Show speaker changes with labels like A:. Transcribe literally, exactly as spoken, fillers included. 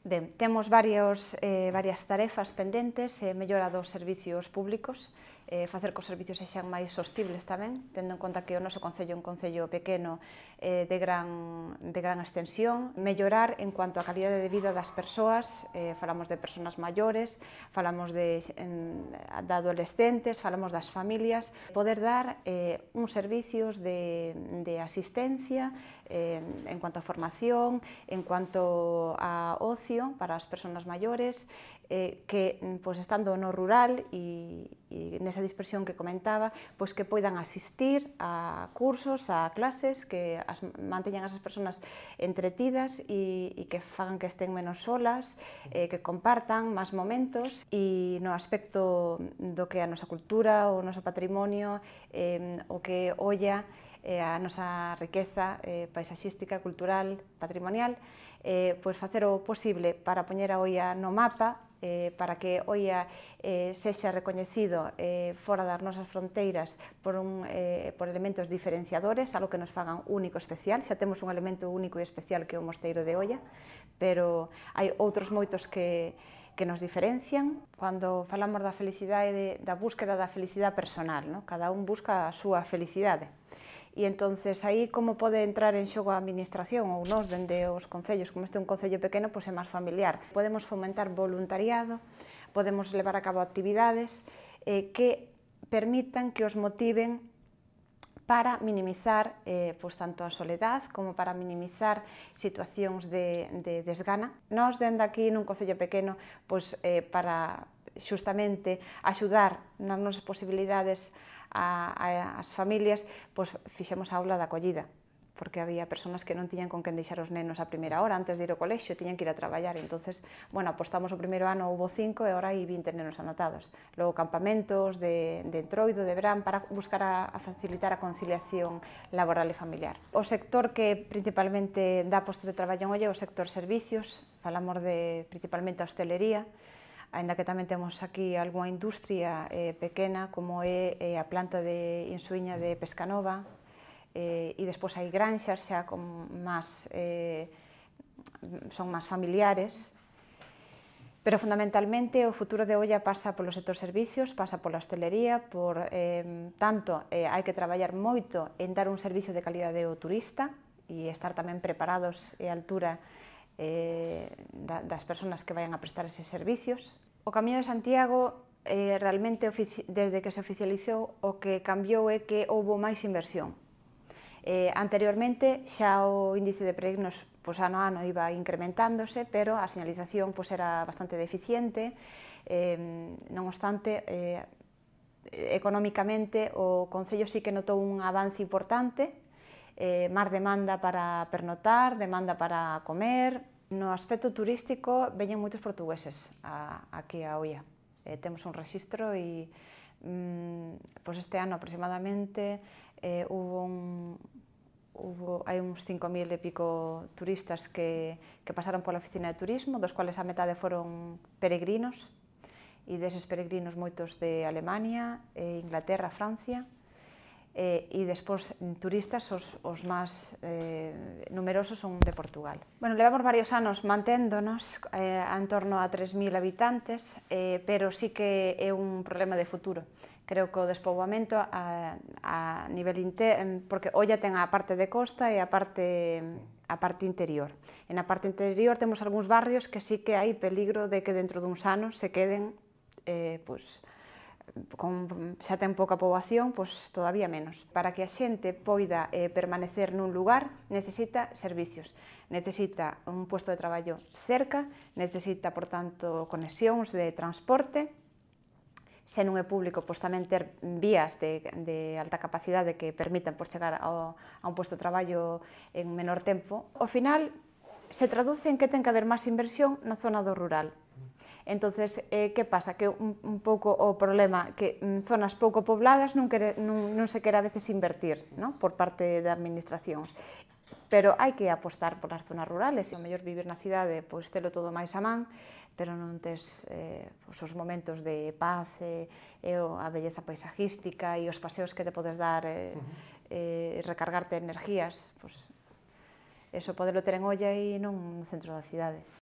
A: Ben, temos varios, eh, varias tarefas pendentes, eh, mellora dos servicios públicos, eh, facer que os servicios sexan máis sostibles tamén, tendo en conta que o noso concello é un concello pequeno eh, de, gran, de gran extensión, mellorar en cuanto á calidade de vida das persoas, eh, falamos de persoas maiores, falamos de, en, de adolescentes, falamos das familias, poder dar eh, uns servicios de, de asistencia eh, en cuanto a formación, en cuanto a ocio para as persoas maiores, eh, que, pois, estando no rural e, e nesa dispersión que comentaba, pois que poidan asistir a cursos, a clases, que as manteñan as persoas entretidas e, e que fagan que estén menos solas, eh, que compartan máis momentos, e no aspecto do que é a nosa cultura, o noso patrimonio, eh, o que olla eh, a nosa riqueza eh, paisaxística, cultural, patrimonial, eh, pois facer o posible para poñer a Oia no mapa, eh, para que Oia eh, sexa recoñecido eh, fora das nosas fronteiras por, un, eh, por elementos diferenciadores, algo que nos fagan único e especial. Xa temos un elemento único e especial que é o Mosteiro de Oia, pero hai outros moitos que, que nos diferencian. Cando falamos da felicidade, da búsqueda da felicidade personal, ¿no? Cada un busca a súa felicidade. E entonces aí como pode entrar en xogo a administración ou nós dende os concellos, como este é un concello pequeno, pois é máis familiar. Podemos fomentar voluntariado, podemos levar a cabo actividades eh, que permitan, que os motiven para minimizar eh, pois, tanto a soledad como para minimizar situacións de, de desgana. Nós, dende aquí, nun concello pequeno, pois, eh, para xustamente axudar nas nosas posibilidades a, a, as familias, pois, fixemos a aula de acollida, porque había persoas que non tiñan con quen deixar os nenos a primeira hora, antes de ir ao colexio, tiñan que ir a traballar, e entonces, bueno, apostamos o primeiro ano, houve cinco, e agora hai vinte nenos anotados. Logo, campamentos de, de entroido, de verán, para buscar a, a facilitar a conciliación laboral e familiar. O sector que principalmente dá postos de traballo en Oia é o sector servicios, falamos de principalmente a hostelería, aínda que tamén temos aquí algunha industria eh, pequena, como é eh, a planta de Insuíña de Pescanova, eh, e despois hai granxas xa con máis, eh, son máis familiares, pero fundamentalmente o futuro de Oia pasa polo sector servicios, pasa pola hostelería, por eh, tanto eh, hai que traballar moito en dar un servicio de calidade ao turista e estar tamén preparados e a altura Eh, das persoas que vayan a prestar eses servicios. O Camiño de Santiago, eh, realmente, desde que se oficializou, o que cambiou é que houbo máis inversión. Eh, anteriormente, xa o índice de peregrinos pois, ano a ano iba incrementándose, pero a señalización pois, era bastante deficiente, eh, non obstante, eh, económicamente, o Concello sí que notou un avance importante, Eh, máis demanda para pernotar, demanda para comer. No aspecto turístico veñen moitos portugueses a, aquí a Oia. Eh, temos un rexistro e mm, pois este ano aproximadamente eh, hubo un, hubo, hai uns cinco mil e pico turistas que, que pasaron pola oficina de turismo, dos cuales a metade foron peregrinos, e deses peregrinos moitos de Alemania, eh, Inglaterra, Francia, Eh, e despois turistas os, os máis eh, numerosos son de Portugal. Bueno, levamos varios anos manténdonos eh, en torno a tres mil habitantes, eh, pero sí que é un problema de futuro. Creo que o despoboamento a, a nivel interno, porque Oia ten a parte de costa e a parte, a parte interior. En a parte interior temos algúns barrios que sí que hai peligro de que dentro duns anos se queden eh, pois, con, xa ten pouca poboación, pois todavía menos. Para que a xente poida eh, permanecer nun lugar, necesita servicios, necesita un puesto de traballo cerca, necesita, por tanto, conexións de transporte, se non é público, pois tamén ter vías de, de alta capacidade que permitan pois, chegar ao, a un puesto de traballo en menor tempo. Ao final, se traduce en que ten que haber máis inversión na zona do rural. Entonces, eh, que pasa? Que un, un pouco o problema que en zonas pouco pobladas non, quere, non, non se quere a veces invertir, ¿no? Por parte da administracións. Pero hai que apostar polas zonas rurales. O mellor vivir na cidade, pois telo todo máis a man, pero non tes eh, pois, os momentos de paz, e, e a belleza paisajística e os paseos que te podes dar e eh, eh, recargarte energías. Pois, eso podelo ter en Oia e non no centro da cidade.